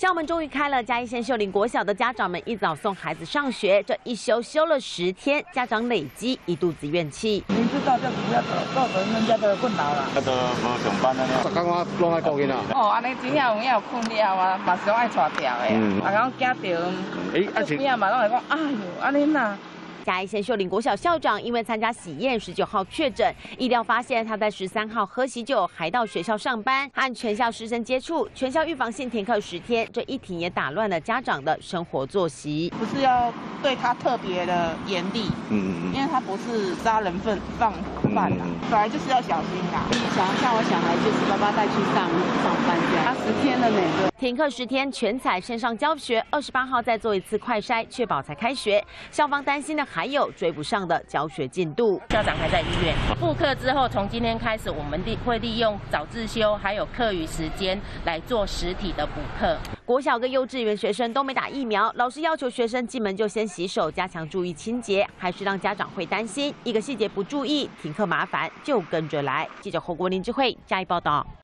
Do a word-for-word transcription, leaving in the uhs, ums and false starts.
校门终于开了，嘉义县秀林国小的家长们一早送孩子上学，这一休休了十天，家长累积一肚子怨气。 明知道这不要造成人家的困扰啦。 啊，都无上班啊， 十天我拢爱顾囡仔。 哦，安尼真正有影有困了啊，嘛是拢爱带掉的。嗯。啊，讲惊到， 诶，啊是。 边啊嘛拢会讲，哎呦，安尼呐。 嘉义县秀林国小校长因为参加喜宴，十九号确诊，医疗发现他在十三号喝喜酒，还到学校上班，和全校师生接触，全校预防性停课十天，这一停也打乱了家长的生活作息。 不是要对他特别的严厉，嗯嗯，因为他不是杀人犯放犯啦，本来就是要小心啦。 想像我小孩就是爸爸带去上上班这样，他十天了呢。 停课十天，全采线上教学，二十八号再做一次快筛，确保才开学。校方担心的。 还有追不上的教学进度， 校长还在医院。复课之后，从今天开始，我们利会利用早自修还有课余时间来做实体的补课。 国小跟幼稚园学生都没打疫苗，老师要求学生进门就先洗手，加强注意清洁，还是让家长会担心一个细节不注意，停课麻烦就跟着来。记者侯国林智慧嘉义报道。